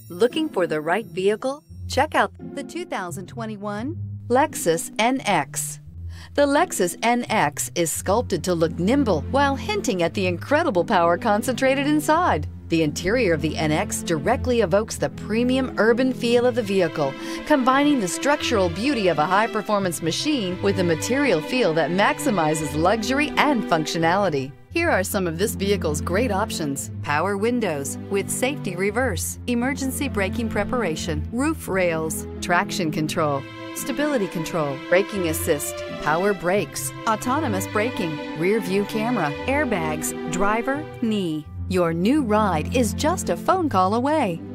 Looking for the right vehicle? Check out the 2021 Lexus NX. The Lexus NX is sculpted to look nimble while hinting at the incredible power concentrated inside. The interior of the NX directly evokes the premium urban feel of the vehicle, combining the structural beauty of a high-performance machine with a material feel that maximizes luxury and functionality. Here are some of this vehicle's great options: power windows with safety reverse, emergency braking preparation, roof rails, traction control, stability control, braking assist, power brakes, autonomous braking, rear view camera, airbags, driver, knee. Your new ride is just a phone call away.